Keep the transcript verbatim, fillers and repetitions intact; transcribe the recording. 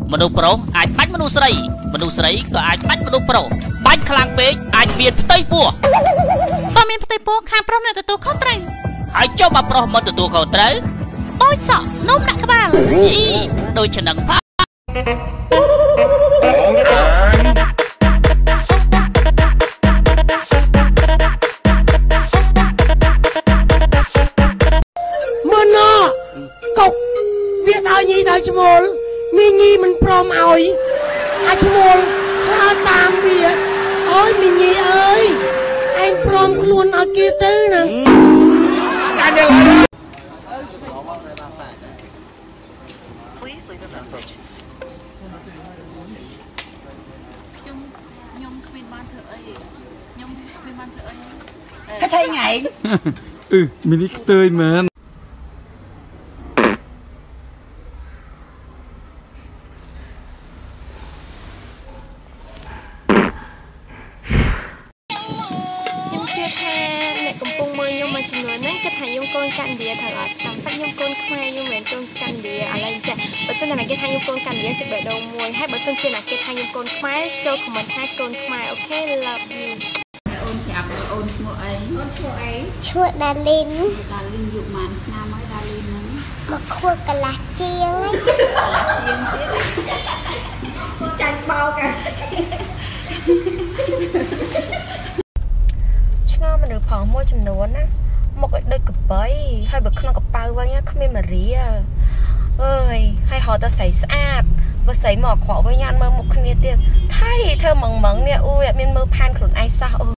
មនុស្សប្រុសអាចបាច់មនុស្សស្រីមនុស្សស្រីក៏អាចបាច់មនុស្សប្រុសបាច់ខ្លាំងពេកអាចមានផ្ទៃពោះបើមានផ្ទៃពោះខាងប្រុសនៅទទួលខុសត្រូវហើយចុះបើប្រុសមិនទទួលខុសត្រូវបោចសក់នំដាក់ក្បាលអីដូចឆ្នឹងផាមើលណោកុកវាដល់ញីដល់ឈ្មោលមីញីមិនព្រមឲ្យអាឈ្មោលហើតាមវាអើយមីញីអើយឯងព្រមខ្លួនឲ្យគេទៅណាចាញ់ឡើយខ្ញុំខ្ញុំគ្មានបានធ្វើអីខ្ញុំគ្មានបានធ្វើអីគេthấy ngày អឺមីនីខ្ទើយមែនខ្ញុំជឿថាអ្នកកំពុងមើលខ្ញុំមួយចំនួនហ្នឹងគិតថាខ្ញុំកូនកាត់ឥណ្ឌាត្រូវអត់តាមតែខ្ញុំកូនខ្មែរខ្ញុំមិនមែនកូនកាត់ឥណ្ឌាឥឡូវចាបើសិនណាគេថាខ្ញុំកូនកាត់ឥណ្ឌាជិះបេះដូងមួយហើយបើសិនជាណាគេថាខ្ញុំកូនខ្មែរចូលខមមិនថាកូនខ្មែរអូខេ love you អូនប្រាប់អូនឈ្មោះអីអូនឈ្មោះអីឈ្មោះដាលីនដាលីនយុម៉ានឆ្នាំហើយដាលីនហ្នឹងមកខួបកន្លះជាងហើយកន្លះជាងទៀតចាញ់បោកឆ្ងល់មនុស្សផងមួយចំនួនណាមកឲ្យដូចកបីហើយបើក្នុងកប៉ៅវិញគ្មានមករៀលអើយហើយហៅតែស្រីស្អាតបើស្រីមកអក្រក់វិញញ៉ាំមើលមុខគ្នាទៀតថៃធ្វើម៉ងម៉ងនេះអូយអត់មានមើលផានខ្លួនឯងសោះអូ